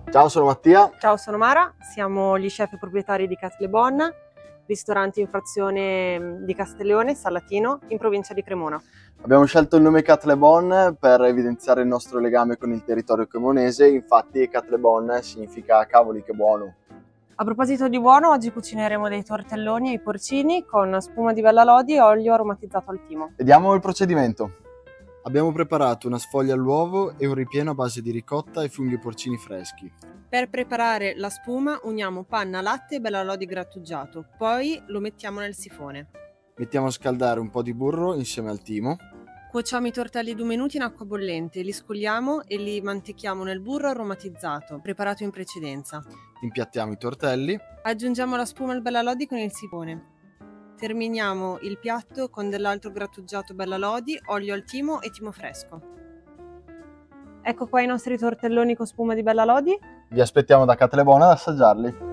Ciao, sono Mattia. Ciao, sono Mara, siamo gli chef proprietari di Cat Le Bon, ristorante in frazione di Castiglione, Salatino, in provincia di Cremona. Abbiamo scelto il nome Cat Le Bon per evidenziare il nostro legame con il territorio cremonese, infatti Cat Le Bon significa cavoli che buono. A proposito di buono, oggi cucineremo dei tortelloni ai porcini con spuma di bella lodi e olio aromatizzato al timo. Vediamo il procedimento. Abbiamo preparato una sfoglia all'uovo e un ripieno a base di ricotta e funghi porcini freschi. Per preparare la spuma uniamo panna, latte e bella lodi grattugiato, poi lo mettiamo nel sifone. Mettiamo a scaldare un po' di burro insieme al timo. Cuociamo i tortelli 2 minuti in acqua bollente, li scoliamo e li mantechiamo nel burro aromatizzato, preparato in precedenza. Impiattiamo i tortelli. Aggiungiamo la spuma al bella lodi con il sifone. Terminiamo il piatto con dell'altro grattugiato bella lodi, olio al timo e timo fresco. Ecco qua i nostri tortelloni con spuma di bella lodi. Vi aspettiamo da Cat Le Bon ad assaggiarli.